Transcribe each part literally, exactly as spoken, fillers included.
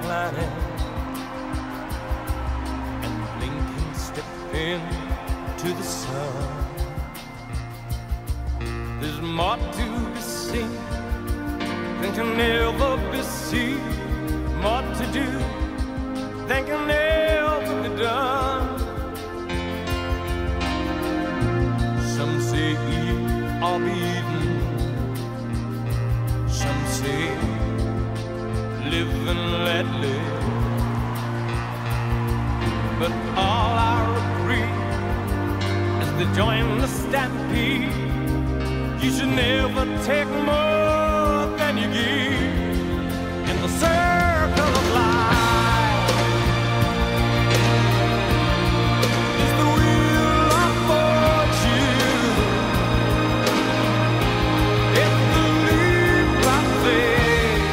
reclining and blinking, stepping to the sun. There's more to be seen than can ever be seen, more to do than can ever be done. Some say eat or be eaten, some say live and let live. But all I agree is to join the stampede. You should never take more than you give in the circle of life. It's the wheel of fortune. It's the leap of faith.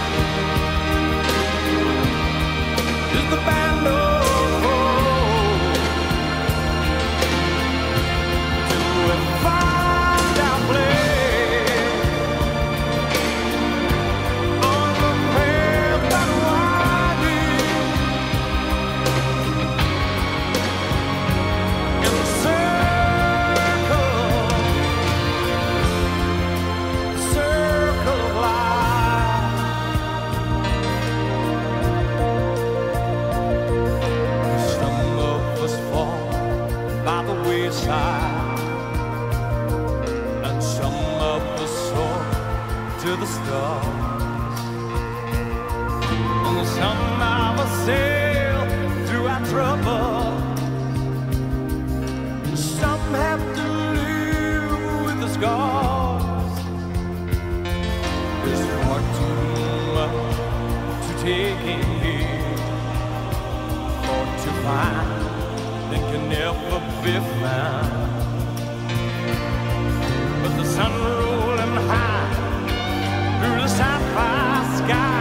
It's the band of hope. Do it find our place. And some of us soar to the stars, and some of us sail through our trouble. Some have to live with the scars. There's far too much to take in here, or to find that can never be found. But the sun rolling high through the sapphire sky